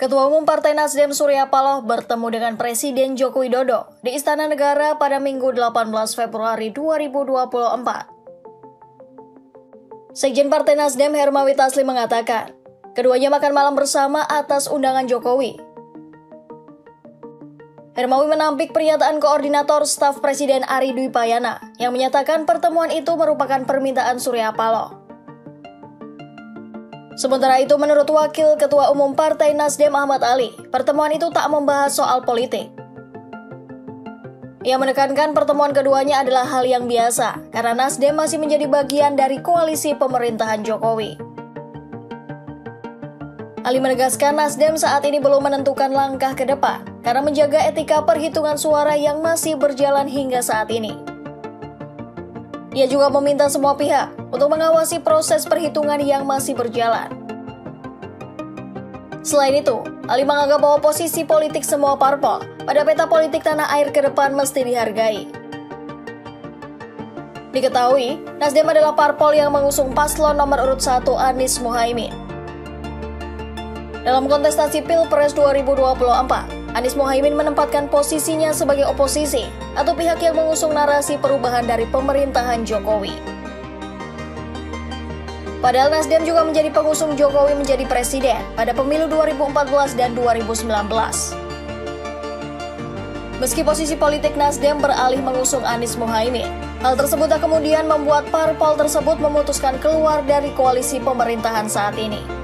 Ketua Umum Partai Nasdem Surya Paloh bertemu dengan Presiden Joko Widodo di Istana Negara pada Minggu 18 Februari 2024. Sekjen Partai Nasdem Hermawi Taslim mengatakan, keduanya makan malam bersama atas undangan Jokowi. Hermawi menampik pernyataan Koordinator Staf Presiden Ari Dwi Payana yang menyatakan pertemuan itu merupakan permintaan Surya Paloh. Sementara itu, menurut Wakil Ketua Umum Partai Nasdem Ahmad Ali, pertemuan itu tak membahas soal politik. Ia menekankan pertemuan keduanya adalah hal yang biasa karena Nasdem masih menjadi bagian dari koalisi pemerintahan Jokowi. Ali menegaskan Nasdem saat ini belum menentukan langkah ke depan karena menjaga etika perhitungan suara yang masih berjalan hingga saat ini. Ia juga meminta semua pihak untuk mengawasi proses perhitungan yang masih berjalan. Selain itu, Ali menganggap bahwa posisi politik semua parpol pada peta politik tanah air ke depan mesti dihargai. Diketahui, Nasdem adalah parpol yang mengusung paslon nomor urut 1 Anies Mohaimin. Dalam kontestasi Pilpres 2024, Anies Mohaimin menempatkan posisinya sebagai oposisi atau pihak yang mengusung narasi perubahan dari pemerintahan Jokowi. Padahal Nasdem juga menjadi pengusung Jokowi menjadi presiden pada pemilu 2014 dan 2019. Meski posisi politik Nasdem beralih mengusung Anies Mohaimin, hal tersebut kemudian membuat parpol tersebut memutuskan keluar dari koalisi pemerintahan saat ini.